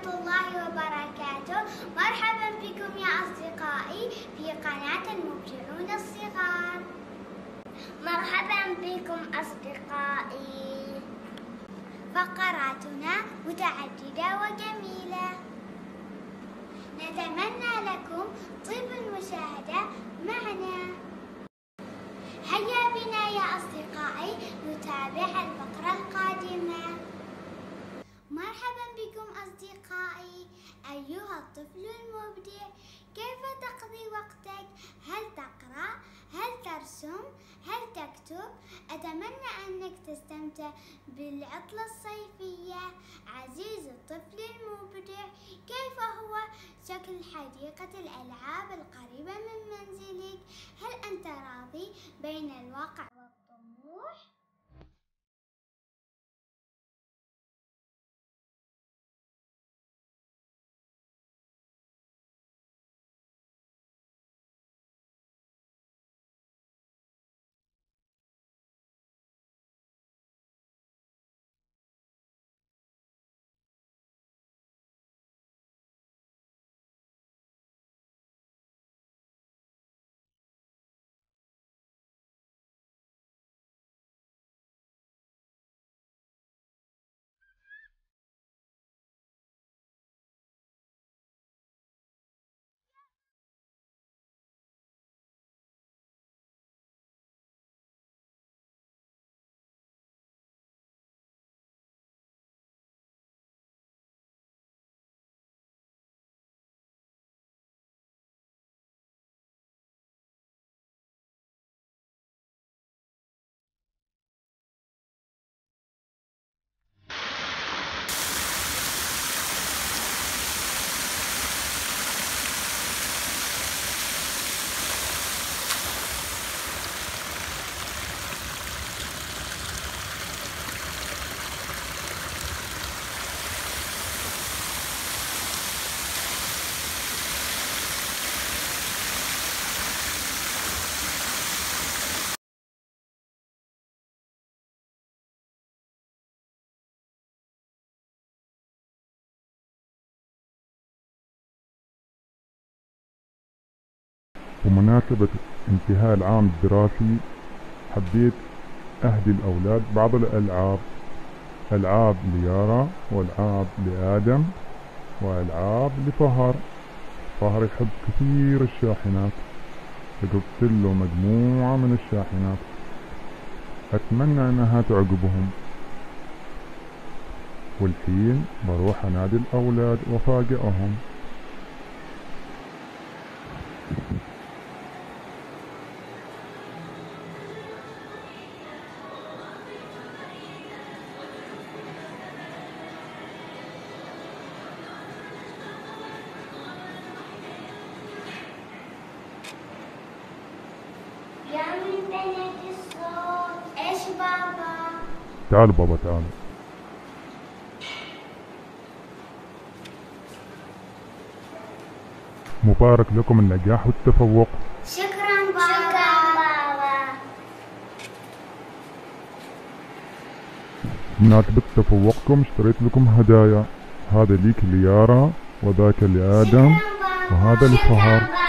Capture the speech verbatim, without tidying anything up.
الله وبركاته. مرحبا بكم يا أصدقائي في قناة المبدعون الصغار. مرحبا بكم أصدقائي. فقراتنا متعددة وجميلة، نتمنى لكم طيب المشاهدة معنا. هيا بنا يا أصدقائي نتابع الفقرة القادمة. مرحبا بكم أصدقائي. أيها الطفل المبدع، كيف تقضي وقتك؟ هل تقرأ؟ هل ترسم؟ هل تكتب؟ أتمنى أنك تستمتع بالعطلة الصيفية. عزيزي الطفل المبدع، كيف هو شكل حديقة الألعاب القريبة من منزلك؟ هل أنت راضي بين الواقع والطموح؟ بمناسبة انتهاء العام الدراسي حبيت أهدي الأولاد بعض الألعاب، ألعاب ليارا وألعاب لآدم وألعاب لفهر. فهر يحب كثير الشاحنات، فجبت له مجموعة من الشاحنات، أتمنى أنها تعجبهم. والحين بروح أنادي الأولاد وفاجئهم. يا من بنات الصوت، إيش بابا؟ تعال بابا تعال. مبارك لكم النجاح والتفوق. شكرا بابا. شكرا بابا. بمناسبة تفوقكم اشتريت لكم هدايا، هذا ليك ليارا وذاك لآدم وهذا لفهر.